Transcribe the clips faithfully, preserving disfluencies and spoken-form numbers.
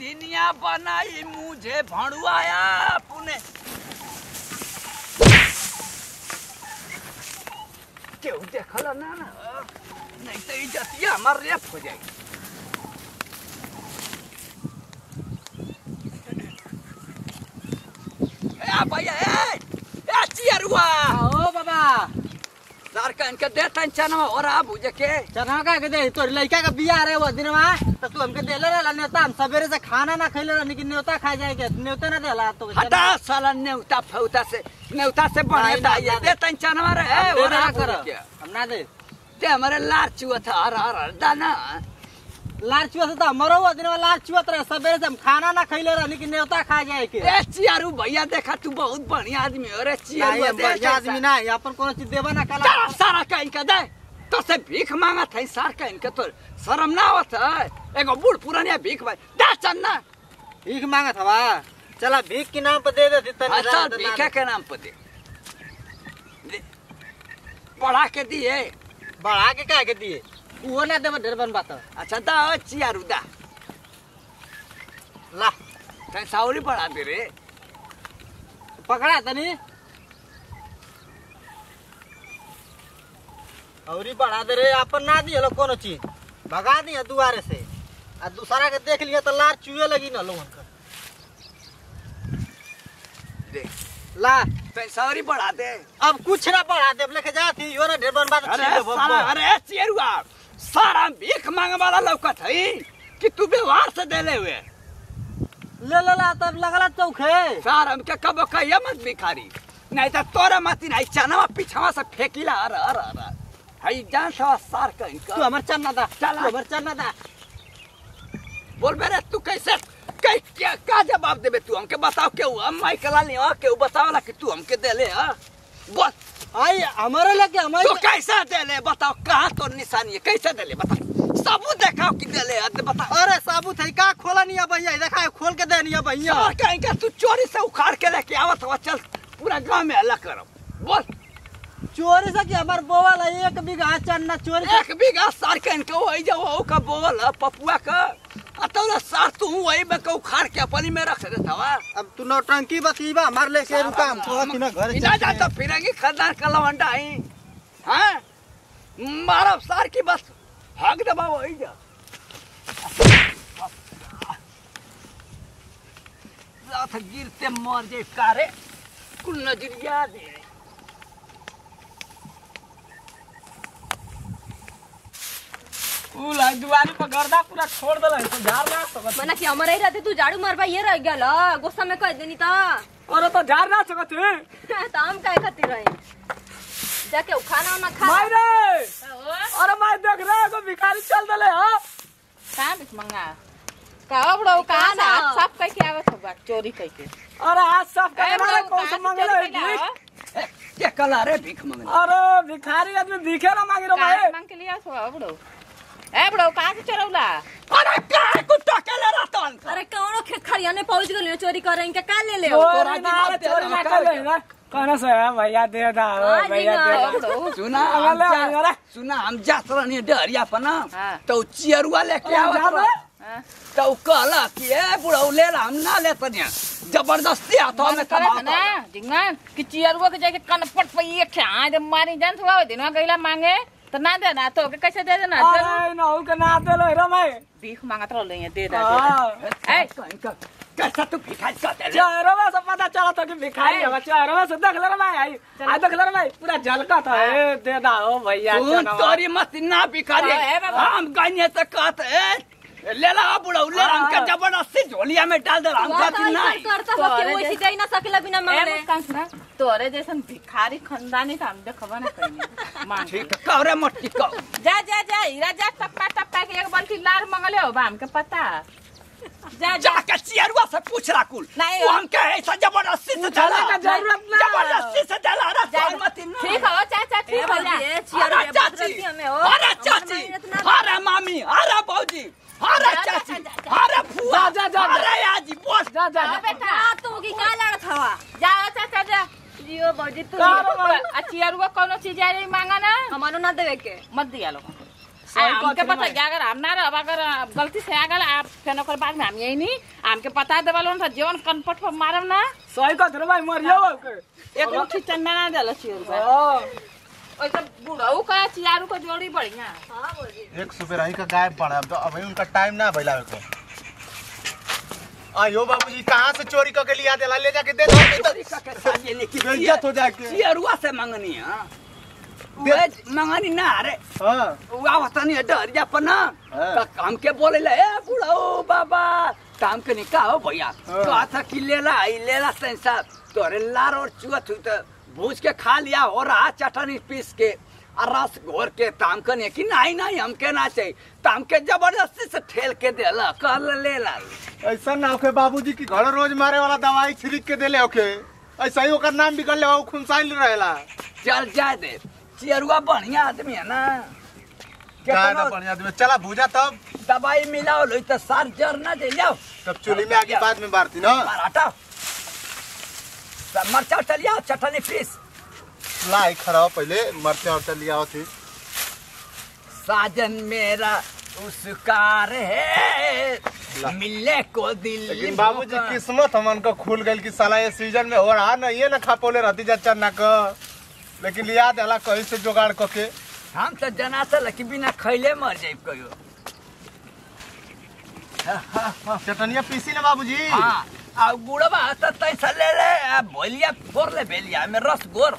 दुल्हनिया बनाई मुझे भड़ुआया पुणे क्यों देखल ना ना नहीं तो इज्जतिया हमार रेप हो जाएगी। ए भैया ए ए चियरुआ ओ बाबा सार का इनके देता चना और आप बुझे के चना का के दे तो लड़का का बियाह रे वो दिन में तो तू हमके देले रे न्योता हम सवेरे से खाना ना खइले रे लेकिन न्योता खा जाए के न्योता ना देला तो हटा साला न्योता फौता से न्योता से बढ़ता ये देता चना रे और आप कर हम ना दे ते हमारे लार चुआ था हर हर दाना लार चुआ से तो मरो वो दिन में लार चुआ रे सवेरे से हम खाना ना खइले रे लेकिन न्योता खा जाए के ए चियारू भैया देखा तू बहुत बढ़िया आदमी हो रे चियारू बढ़िया आदमी ना अपन कोनो चीज देबा ना कला सारा का इनका दे तो से भीख मांगा था सार का इनका तो शर्म ना आवत है एगो बूढ़ पुरानिया भीख भाई दे चन्ना भीख मांगा था बा चला भीख के नाम पे दे दे तने अच्छा भीख के नाम पे दे बढ़ा के दिए बढ़ा के का के दिए वो ना देबा ढेर बन बात अच्छा दा चियारू दा ला तै साउरी बढ़ा दे रे पकड़ा तनी औरी बढ़ा दे रे अपन ना दिए लो कोनो चीज भगा दिए दुआरे से आ दूसरा के देख लिया तो लार चुए लगी ना लोगन का दे ला तै साउरी बढ़ा दे अब कुछ ना बढ़ा दे लेके जा थी यो ना ढेर बन बात अरे साला अरे चियरुआ सारा भीख मांगे वाला लौकत है कि तू व्यवहार से देले हुए ले ले ला तब लगला चौखे सार हमके कबो कहिया मत भिखारी नहीं तो तोरा मत नहीं चना पीछवा से फेंकीला अरे अरे अरे हई जान सा सार का इनका तू हमर चन्ना दा चल हमर चन्ना दा बोल बेरे तू कैसे कै क्या का जवाब देबे तू हमके बताओ के हम माई कला ले के बतावला कि तू हमके देले हां बोल आई हमारे लेके हमारे तो कैसे देले बताओ कहां तो निशानी है कैसे देले बता सबूत दिखाओ कि देले बता अरे सबूत है का खोला नहीं है भैया देखा खोल के दे नहीं है भैया और कहीं तू चोरी से उखाड़ के लेके आवत हो चल पूरा गांव में हल्ला करो बोल चोरी से कि हमार बोवल एक बीघा चन्ना चोरी एक बीघा सार के इनके वही जो वो का बोवल पपुआ का अतौला सार तू वही में को उखाड़ के अपनी में रख देता वा अब तू नौटंकी बतीबा हमार लेके रुका हम कहत ना घर जा जा तो फिरेंगी खदान का लवंडा है हां मारा सार की बस हक दबा वही जा रात गिरते मर जाए कारे कुल नजरिया दे उला दुआरी पर गर्दा पूरा छोड़ देला तो झाड़ ना सकत मना कि हमरे ही रहते तू झाड़ू मारबा ये रह गेल गुस्सा में कह देनी ता अरे तो झाड़ ना सकत है तो हम काहे खातिर रही जाके खाना ना खा माई रे अरे माई देख रे को भिखारी चल देले हां का बिस मंगा का बड़ो का ना सब कह के आवत हो चोरी कह के अरे हाथ साफ कर कौन से मांगले ये कला रे भीख मांगले अरे भिखारी आदमी भीखे ना मांगे रे भाई मांग के लिया सो बड़ो ए बड़ो कहां से चोरौला अरे का कुत्ता के ले रहता अरे कौनो खेत खरियाने पहुंच गेलियो चोरी करे इनके का ले ले तोरा ना चोरी ना कर ले ना कौन से है भैया दे दा भैया दे सुना हम सुना हम जात रहनी डरिया पर ना तो चियरुआ लेके आवत तो कहला कि ए बुढ़ऊ ले हम ना ले तनिया जबरदस्ती हाथों में कमा ना जिंगा कि चियरुआ के जाके कनपट पे ये खा दे मारी जान सुवा दिनवा गइला मांगे तो ना देना तो के कैसे दे देना अरे ना हो के ना दे ले रे मैं भीख मांगत रह ले दे दे ए कैसा तू भिखारी कहते रे चारों से पता चला था कि भिखारी है चारों से देख ले रे मैं आई आ देख ले रे मैं पूरा झलका था ए दे दा ओ भैया तोरी मत ना भिखारी हम गइने त कहत ए ले ला बुढ़ऊ ले हम के जबरदस्ती झोलिया में डाल दे हम कहती नहीं करता हो कि वैसे दे ना सकेला बिना मांगले तोरे जैसन भिखारी खानदानी का हम देखबा ना कहीं मांग ठीक कौरे मट्टी को जा जा जा हीरा जा टप्पा टप्पा के एक बाल्टी लार मांगले हो बा हमके पता जा जा के चियरुआ से पूछ ला कुल नहीं वो हम के ऐसा जबरदस्ती से डाला का जरूरत ना जबरदस्ती से डाला रे मत ना ठीक हो चाचा ठीक हो जा ये चियरुआ बदरती हमें हो अरे चाची अरे मामी अरे भौजी अरे चाची अरे फुआ जा जा अरे आजी बोल जा जा बेटा तू की का लड़त हवा जाओ चाचा जा जियो बौजी तू चियरुआ कोनो चीज आ रही मांगा ना हमारो ना देवे के मत दिया लो हमके पता क्या अगर हम ना रह अगर गलती से आ गल आप फिर ओकर बाद में हम यही नहीं हमके पता देवल था जीवन कनपट पर मारम ना सही कहत रे भाई मरियो एक मुट्ठी चन्ना ना देला चियर पे ओइ सब बुढ़ऊ का चियारू का जोड़ी बढ़िया हां बोली एक सुबह का गायब पड़ा अब अभी उनका टाइम ना भइला को आयो बाबूजी कहां से चोरी करके लिया देला ले जाके दे दो चोरी करके साजे लेके बेइज्जत हो जाके चियरुआ से मांगनी हां दे मांगनी ना रे हां वा वतनी डरिया पना काम के बोले ले ए बुढ़ऊ बाबा काम के निका हो भैया तो आता कि लेला आई लेला संसा तोरे लार और चुअत हुई तो भूज के खा लिया हो रहा चटनी पीस के और रस घोर के ताम के नहीं कि नहीं नहीं हमके ना चाहिए ताम के जबरदस्ती से ठेल के देला कर ले ला ऐसा ना होके बाबूजी की घर रोज मारे वाला दवाई छिड़क के देले ओके ऐसा ही ओकर नाम बिगड़ ले हो खुनसाइल रहेला चल जाए दे चियरुआ बढ़िया आदमी है ना ज्यादा बढ़िया आदमी चला भूजा तब दवाई मिलाओ लो तो सार जर ना दे जाओ तब चूल्ही में आगे बाद में बारती ना हटाओ मरचा चलिया चटनी पीस लाई खड़ा पहले मरचा और लिया थी साजन मेरा उसका है मिलने को दिल लेकिन बाबूजी किस्मत हमन को खुल गई कि साला ये सीजन में हो रहा ना ये ना खा पोले रहती जा ना का लेकिन लिया देला कहीं से जुगाड़ करके हम तो जना था लेकिन बिना खैले मर जाए कहियो चटनिया पीसी ले बाबूजी हाँ आ गुड़बा तो तैसा ले ले बोलिया फोड़ ले बेलिया में रस गोर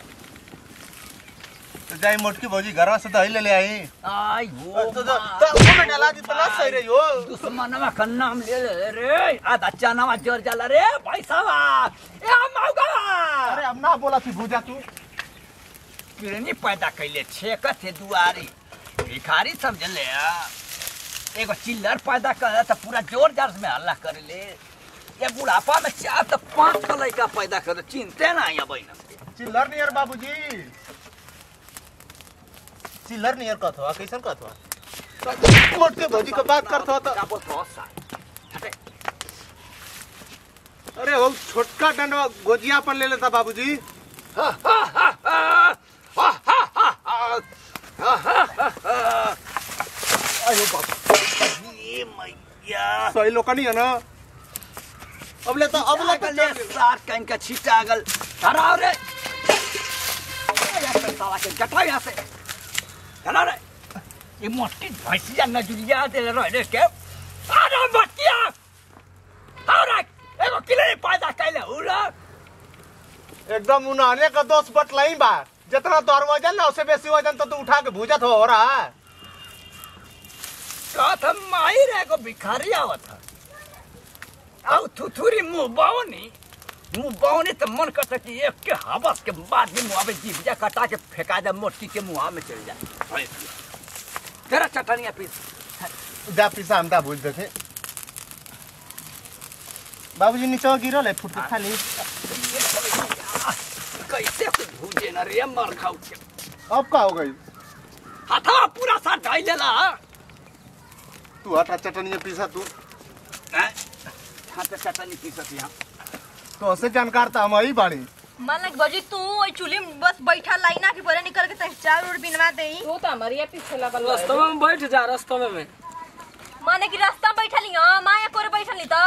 तो जाई मोटकी भौजी घरवा से दही ले ले आई आई वो तो तो तो में डाला दी तना सही रही हो दुश्मनवा का नाम ले ले रे आधा चनावा जोर जाला रे भाई साहब ए मौगा अरे अब ना बोला थी भूजा तू किरनी पैदा कैले छेक थे दुआरी भिखारी समझ ले एगो चिल्लर पैदा कर तो पूरा जोर जार में हल्ला कर ले ये बुढ़ापा में चार तो पांच का लड़का पैदा कर चिंते ना या बहन चिल्लर नियर बाबूजी चिल्लर नियर कथ हो कैसन कथ हो मोटके भौजी का बात करत हो तो का बोल बहुत सा अरे वो छोटका डंडवा गोजिया पर ले लेता बाबूजी अयो बाबू ये मैया सही लोग नहीं है ना अब ले तो अब ले तो ले सार कहीं का छीटा गल हराओ रे यार साला के गटा यहां से चलो रे ये मोटी भैंसिया नजरिया दे रहे रे के अरे मटिया आओ रे एगो किले पैदा कैले उला एकदम उन्हाने का दोस्त बटलाई बा जितना तोर वजन ना उससे बेसी वजन तो तू उठा के भूजत हो रहा है का था माई रे को भिखारी आवत था आओ थुथुरी मुंह बावनी मुंह बावनी तो मन करता कि एक के हवस के बाद में मुंह में जीभ जा कटा के फेंका दे मोटी के मुंह में चल जाए तेरा चटनिया पीस जा पीसा हमदा भूज देखे बाबूजी नीचे गिरल है फुट के खाली कैसे कुछ भूजे ना रे मर खाऊ के अब का हो गई हाथा पूरा सा ढाई लेला तू हटा चटनी पीसा तू हाथ चटनी पीसत यहां तो से जानकार था हम ही बाड़ी मन लग बजी तू ओई चूल्ही में बस बैठा लाइना के परे निकल के त चार रोड बिनवा देई तू तो हमारी पीछे लगल रास्ता में बैठ जा रास्ता में में माने कि रास्ता बैठली हां माया करे बैठली त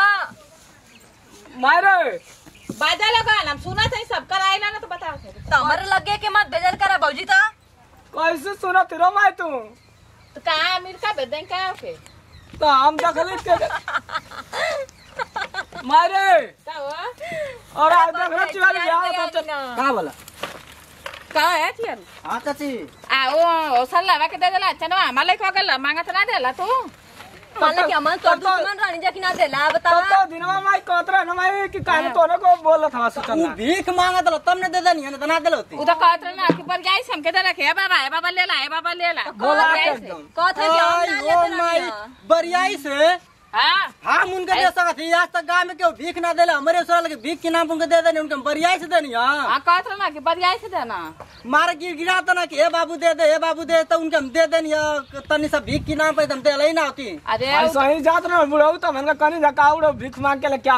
मारे बाजा लगा हम सुना था सब कराइला ना तो बताओ त हमरे लगे के मत बेजल करा भौजी त कैसे सुना तेरा माय तू तो कहां अमीर का बेदें का ओके तो हम दखले के मारे का हुआ और आज दखले चिवाली यार तो का बोला का है यार हां चाची आ ओ सल्ला के दे देला अच्छा ना हमारे को गल मांगत ना देला तू माने कि हमन तो दुश्मन रानी जा कि ना देला बता तो दिनवा माई कोतरा न माई कि काहे तोरे को बोलत था सुचना ऊ भीख मांगत ल तमने दे देनी न तना देलती उ तो कहत रहे ना कि पर जाई हमके दे रखे है बाबा है बाबा ले ला है बाबा ले ला बोला जाई से। एकदम कहत है कि हम ना ओ लेते माई रानी बरियाई से हां हम उनके दे सकत ही आज तक गांव में केहू भीख ना देला हमरे सोल के भीख के नाम उनके दे देनी उनके बरियाई से देनी हां हां कहत रहे ना कि पर जाई से देना मार गिर गिरा त ना कि ए बाबू दे दे ए बाबू दे तो उनके हम दे देनी तनी सब भीख के नाम पे हम देले ही ना होती अरे सही जात न बुढ़ऊ त मनका कनी धकाउड़ भीख मांग के ले क्या लबा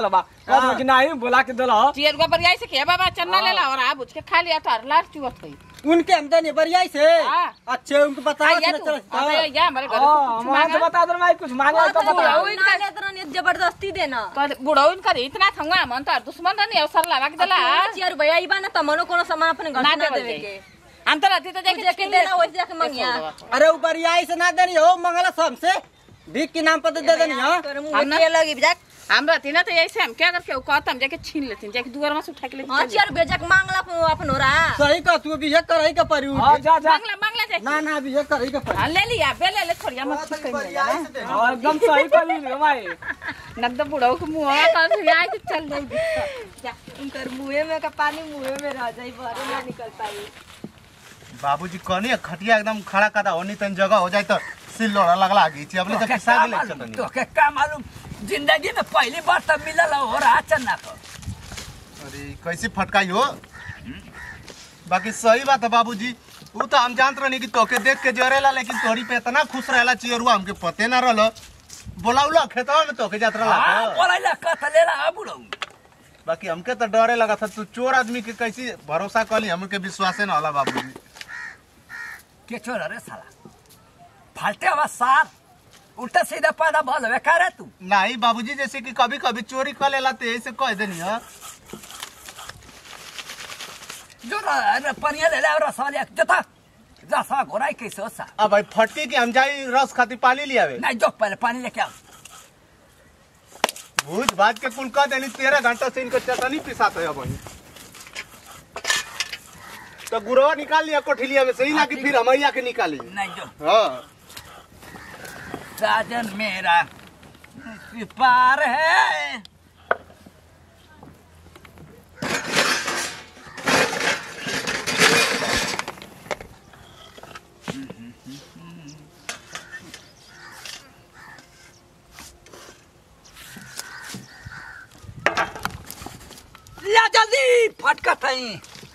हाँ। कि नहीं बोला के देला चियरुआ बरियाई से के बाबा चन्ना ले ला और आप उसके खा लिया तो लार चुवत गई उनके हम देनी बरियाई से हाँ। अच्छे उनको बताओ या ना तू चल आता या हमारे घर हां कुछ मैं तो मांगा बता दे मैं कुछ मांगा तो बता जबरदस्ती देना कर बुढ़ऊ इनका इतना थंगा मन तो दुश्मन नहीं अवसर लगा के देला चियर भैया ई बाना तमनो कोनो सामान अपने घर ना से ना देवे देवे के के अंतर अति तो जाके जाके देना वैसे जाके मंगिया अरे वो बरियाई से ना देनी हो मंगला सबसे भीख के नाम पर दे देनी हो तोरे मुंह में के लगी जाक हमरा तीना तो ऐसे हम क्या करके कहत हम जाके छीन लेते जाके दुआर में से उठा के ले हां चियर बेजक मांगला अपन हो रहा सही का तू भी ये करई का परी हां जा जा मांगला मांगला जाके ना ना भी ये करई का परी हां ले लिया बेले ले छोड़िया मत कहीं बरियाई से दे हां एकदम सही कर ली भाई नगद बुढ़ऊ के मुंह में कर से आई तो चल जाई उनकर मुंह में का पानी मुंह में रह जाई बाहर ना निकल पाई बाबूजी कहनी खटिया एकदम खड़ा कदा होनी तन जगह हो जाए तो सिल लोड़ा लगला गई छी अपने तो पिसा गेले चटनी तो के का मालूम जिंदगी में पहली बार तब मिलल हो रहा चन्ना को अरे कैसे फटकाई हो बाकी सही बात है बाबूजी वो तो हम जानत रहनी कि तोके देख के जरेला लेकिन तोरी पे इतना खुश रहला चियरुआ हमके पते ना रहल बोलाउला खेतवा में तोके जात रहला हां बोलाइला कतलेला बुढ़ऊ बाकी हमके तो डरे लगा था तू चोर आदमी के कैसे भरोसा कली हमके विश्वास ना होला बाबूजी के चोर रे साला फालते आवाज सार उल्टा सीधा पैदा भल वे करे तू नहीं बाबूजी जैसे कि कभी कभी चोरी कर लेला तो ऐसे कह देनी है जो रे पनिया ले ले और साले जता जसा घोराई कैसे होसा अब भाई फटके कि हम जाई रस खाती पानी लियावे नहीं जो पहले पानी लेके आ भूज भाज के कुल कह देनी तेरह घंटा से इनको चटनी पिसाते है भाई तो गुरवा निकाल लिया कोठिलिया में सही ना कि फिर हमैया के निकाली नहीं जो हाँ साजन मेरा पार है या जल्दी फटका थई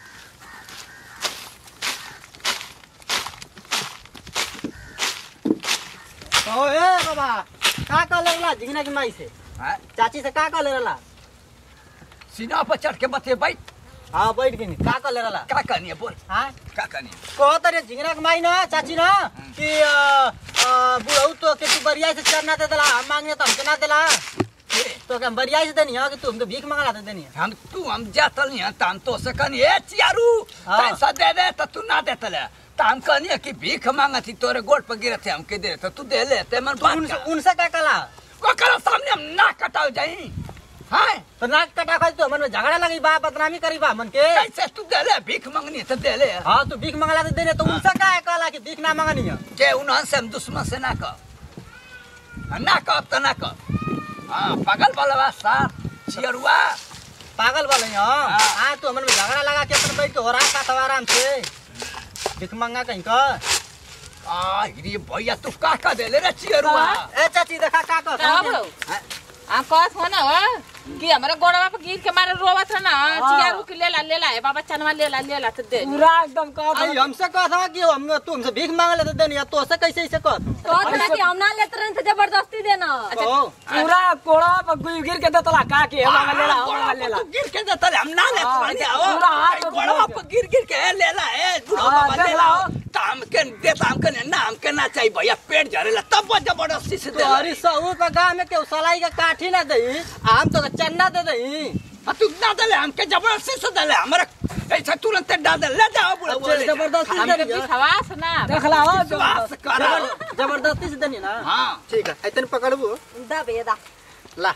ओ ए बाबा का का लेला झिंगना की माई से हां चाची से का का लेला सीना पर चढ़ के बते बैठ हां बैठ गई का का लेला का कहनी है बोल हां का कहनी कहत रे झिंगना की माई ना चाची ना कि बुढ़ऊ तो के तू बरियाई से चरना दे देला हम मांगने तो हमके ना देला तो हम बरियाई से देनी है कि तू हम तो भीख मांगला दे देनी है हम तू हम जातल नहीं है ताम तो से कहनी ए चियारू हाँ। पैसा दे दे तो तू ना देतले ताम कहनी है कि भीख मांगा थी तोरे गोड़ पर गिरे थे हमके दे तो तू दे ले ते मन बात उनसे का उनसे का कला को करो सामने हम ना कटाओ जाई हां तो नाक कटा खाई तो मन में झगड़ा लगी बा बदनामी करी बा मन के कैसे तू दे ले भीख मांगनी तो दे ले हां तू भीख मांगला दे देने तो उनसे का है कला कि भीख ना मांगनी है जे उन्हन से हम दुश्मन से ना कह ना कह तो ना कह हां पागल वाला सार चियरुआ पागल वाले हां हां तू मन में झगड़ा लगा के अपन बैठ के हो रहा था आराम से भीख मांगा कहीं का आ रे भैया तू का का दे ले रे चियरुआ ए चाची देखा का का का बुढ़ऊ आ कहत हो ना हो कि हमारे गोड़वा पे गिर के मारे रोवत है ना चियारू के लेला लेला है बाबा चनवा लेला लेला तो दे पूरा एकदम का भाई हमसे कहा था कि हम तू हमसे भीख मांग लेते देनी तो से कैसे ऐसे कह कहत ना कि हम ना लेते रहन से जबरदस्ती देना पूरा कोड़ा पर गिर के देतला का के हम लेला हम लेला तू गिर के देता हम ना ले हाँ, पड़ जाओ पूरा हाथ में गोड़वा गिर पर गिर गिर के लेला है बुढ़वा हाँ, बाबा देख लेला लाओ। ताम के देता हम के नाम के ना चाहिए भैया पेट झरेला तब वो जबरदस्ती से दे अरे सहू का गांव में के सलाई का काठी ना दई आम तो चन्ना दे दई तू ना दे हमके जबरदस्ती से दे हमरा ऐसा तुरंत डाल दे ले जाओ बुढ़वा ले जबरदस्ती से हमके देनी विश्वास ना देखला हो विश्वास करो जबरदस्ती से देनी ना हां ठीक है ऐतन पकड़बू दा बेदा ला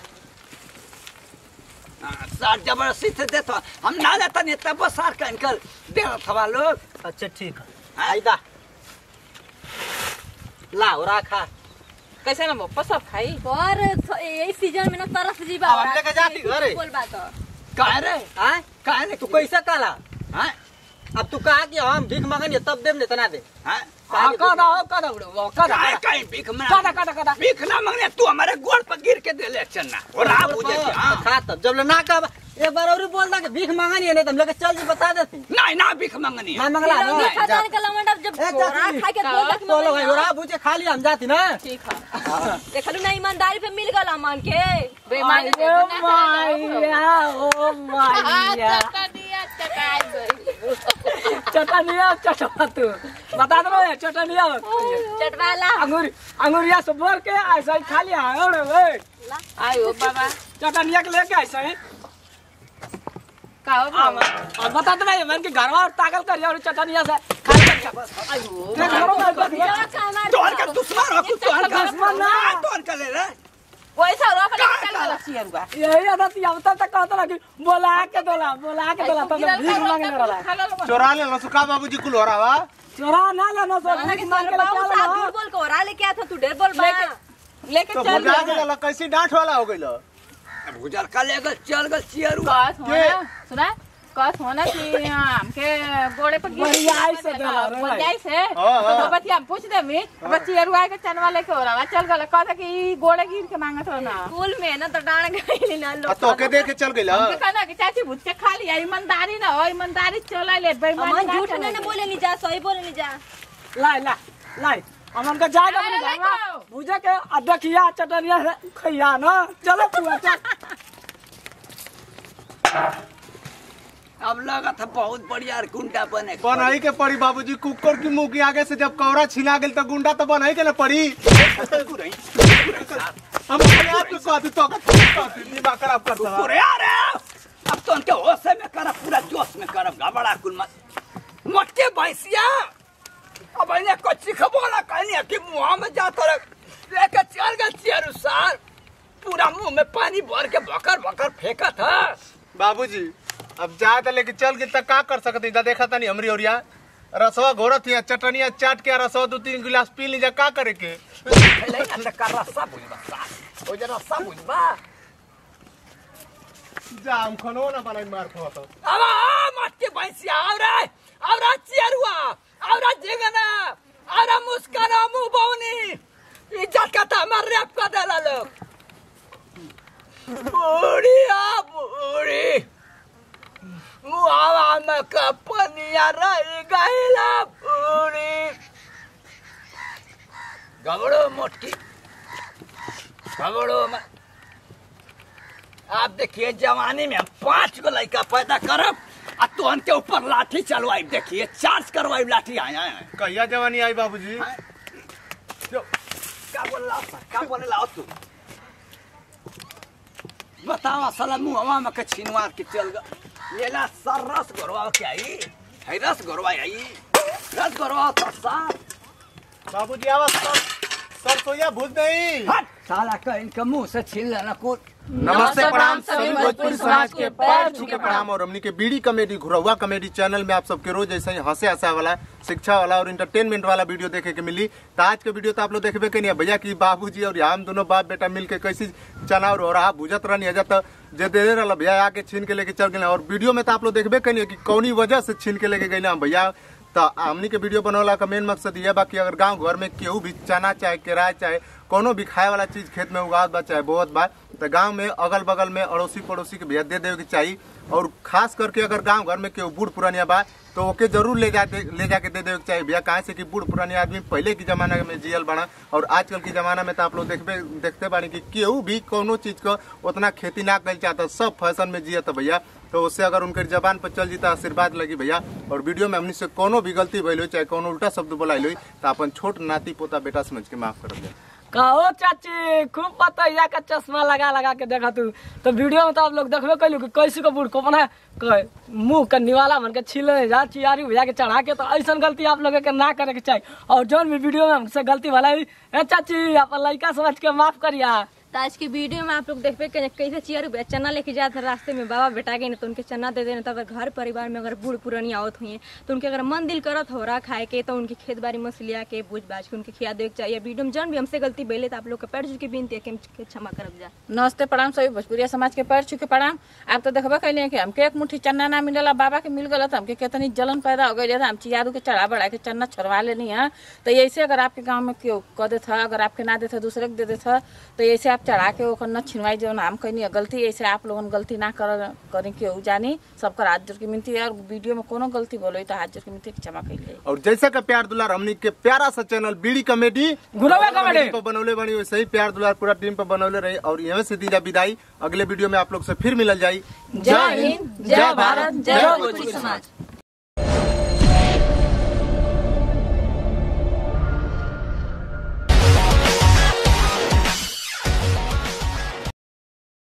सार जबरदस्ती से देता हम ना लेता नहीं तब सार का इनकर दे थवा लोग अच्छा ठीक है आइदा ला हो रखा कैसे ना वो सब खाई और यही सीजन में ना तरस जीवा अब हम लेके जाती घरे। बोल बात काहे रे हां काहे रे तू कैसे काला हां अब तू कहा कि हम भीख मांगनी तब देम नहीं तना दे हां का का का का बुढ़ऊ का काहे का काहे भीख में का का का का भीख ना मांगने तू हमारे गोड़ पर गिर के दे ले चन्ना और आ बुझे हां खा तब जब ले ना का एक बार और बोल दा कि भीख मांगा नहीं है नहीं तो हम लोग चल जी बता देती नहीं ना भीख मांगनी ना मंगला ना लौंगी खजान के लवंडा जब ए, गोरा चाची। खा के बोल तक तो लोग गोरा बुझे खा लिया हम जाती ना ठीक है देखलू ना ईमानदारी पे मिल गला मान के बेईमानी ओ माया ओ माया चटनिया चटाई गई चटनिया चटवा तू बता दो ये चटनिया चटवाला अंगूर अंगूरिया से भर के ऐसा ही खा लिया और वे आयो बाबा चटनिया के लेके ऐसा ही का हो आम और बता दो ये मन के घरवा और ताकल कर और चटनिया से खा लिया आयो देख घरों में कर दिया तोहर का दुश्मन हो तू तोहर का दुश्मन ना। तोहर का ले रे पैसा रोक ले चल गला चियरुआ यही आदत अब तक तक कहता ना कि बोला के दोला बोला के दोला तो भीख मांगने वाला चोरा ले लो सुका बाबूजी कुल हो रहा बा चोरा ना लेना सो भीख मांग के बाबू क्या साहब लेना झूठ बोल के ओरा लेके आया था तू ढेर बोल बा लेके तो चल भुजा गेला कैसी डांट वाला हो गइल भुजर का ले गल चल गल चियरू कस होना सुना कस होना कि हमके गोड़े पर बढ़ियाई से देला रे। बढ़ियाई से हाँ, हाँ। तो बतिया हम पूछ दे मी बच्ची अरुआ के चनवा लेके हो रहा चल गला कहता कि ई गोड़े गिर के मांगत हो ना स्कूल में ना तो डांड गई ना आ लोग तो के दे के चल गइल हमके कहना कि चाची भूत के खा लिया ईमानदारी ना हो ईमानदारी चला ले बेईमानी हम ना झूठ चले। ना बोले नहीं जा सही बोले नहीं जा लाई ला लाई हमन का जाएगा अरे अपने देखो। घरवा बुझे के अदखिया चटनिया से खइया ना चलो तू चल अब लगा था बहुत बढ़िया गुंडा बने बनाई के पड़ी बाबूजी कुकर की मुंह के आगे से जब कौरा छिला गेल तो गुंडा तो बनाई के ना पड़ी हम अपने आप को कहती तो कहती दिमाग खराब करता अरे अरे अब तो उनके होश में करब पूरा जोश में करब घबरा कुल मत मोटके भैंसिया अब इन्हें कुछ सिखबो ना कहनी कि मुंह में जाता रह लेके चल गए चियर सार पूरा मुंह में पानी भर के भकर भकर फेंका था बाबूजी अब जा तो लेके चल गए तो का कर सकते इधर देखा था नहीं हमरी ओरिया रसवा घोरत है चटनिया चाट के रसवा दो तीन गिलास पी लीजा का करे के ले अंदर का रस्सा बुझबा सा ओ जरा रस्सा बुझबा जा हम खनो ना बनाई मार खो तो अब आ मोटके भैंसिया आव रे आव रे चियरुआ आव रे जेगना आव रे मुस्काना मुंह बौनी इज्जत का था मार रैप कर देला लोग बूढ़ी आ बूढ़ी मुहावा में कपनिया रही गईला बूढ़ी गबड़ो मोटकी गबड़ो में आप देखिए जवानी में हम पांच गो लड़का पैदा करब आ तो उनके ऊपर लाठी चलवाई देखिए चार्ज करवाई लाठी आया है कहिया जवानी आई बाबूजी क्या बोल रहा क्या बोले लाओ तू बताओ साला मुहवा में के छिनवार के चल गया लेला सर रस गरवा के आई है रस गरवा आई रस गरवा तो सार बाबूजी आवाज सर सरसोईया भूज नहीं हट साला का इनके मुंह से छीन लेना कुछ नमस्ते प्रणाम सभी भोजपुरी समाज के पैर छू के प्रणाम और हमनी के बीडी कॉमेडी घुरवा कॉमेडी चैनल में आप सबके रोज ऐसा ही हंसे हंसा वाला शिक्षा वाला और इंटरटेनमेंट वाला वीडियो देखे के मिली तो आज के वीडियो तो आप लोग देखबे के नहीं भैया की बाबूजी और हम दोनों बाप बेटा मिल के कैसी चना और रहा भुजत रहनी है तो जे दे रहा भैया आके छीन के लेके चल गए और वीडियो में तो आप लोग देखबे के नहीं कि कौनी वजह से छीन के लेके गए भैया तो हमनी के वीडियो बनवला का मेन मकसद ये बा कि अगर गांव घर में केहू भी चना चाहे केराय चाहे कोनो भी खाए वाला चीज खेत में उगावत बा चाहे बोवत बा तो गांव में अगल बगल में अड़ोसी पड़ोसी के भैया दे देवे के चाहिए और खास करके अगर गांव घर में केहू बूढ़ पुरानिया बा तो ओके जरूर ले जा ले जाके दे देवे के चाहिए भैया काहे से कि बूढ़ पुरानी आदमी पहले की जमाना में जियल बना और आजकल के जमाना में तो आप लोग देखबे देखते बानी कि केहू भी कोनो चीज को उतना खेती ना कर चाहता सब फैशन में जियत भैया तो उससे अगर उनके जबान पर चल जीता आशीर्वाद लगी भैया और वीडियो में हमनी से कोनो भी गलती भइल हो चाहे कोनो उल्टा शब्द बोलाइल हो तो अपन छोट नाती पोता बेटा समझ के माफ कर दे कहो चाची खूब पतैया का चश्मा लगा लगा के देखा तू तो वीडियो में तो आप लोग देखबे कैलू कि कैसे को बूढ़ को अपना मुंह का निवाला मन के छीले जा चियारी भैया के चढ़ा के तो ऐसा गलती आप लोगों के ना करे के चाहिए और जौन भी वीडियो में हमसे गलती भला ए चाची अपन लड़का समझ के माफ करिया तो आज की वीडियो में आप लोग देखते कि कैसे चियर चना लेके जाते हैं रास्ते में बाबा बेटा गए तो उनके चना दे देना तो अगर घर परिवार में अगर बूढ़ पुरानी आवत हुई है तो उनके अगर मन दिल करत हो रहा खाए के तो उनकी खेत बाड़ी मछलिया के बूझ बाज के उनके खिया दे के चाहिए वीडियो में जौन भी हमसे गलती बेले तो आप लोग के पैर छू के बिनती है कि हम क्षमा करब जा नमस्ते प्रणाम सभी भोजपुरिया समाज के पैर छू के प्रणाम आप तो देखबे कैले कि हमके एक मुट्ठी चन्ना ना मिलेला बाबा के मिल गला तो हमके कितनी जलन पैदा हो गई हम चियारू के चढ़ा बढ़ा के चन्ना छरवा लेनी है तो ऐसे अगर आपके गाँव में क्यों कह देता अगर आपके ना देता दूसरे के दे देता तो ऐसे आप चढ़ा के ओकर न छिनवाई जो हम कहीं गलती ऐसे आप लोगन गलती ना कर करें के जानी सबका हाथ जोड़ के मिनती है। और वीडियो में कोनो गलती बोलो तो हाथ जोड़ के मिनती क्षमा कर। और जैसा का प्यार दुलार हमनी के प्यारा सा चैनल बीड़ी कॉमेडी गुरवे कॉमेडी पर बनौले बनी वैसे ही प्यार दुलार पूरा टीम पर बनौले रही। और यहाँ से दीजा विदाई, अगले वीडियो में आप लोग से फिर मिलल जाई। जय हिंद, जय भारत, जय भोजपुरी समाज।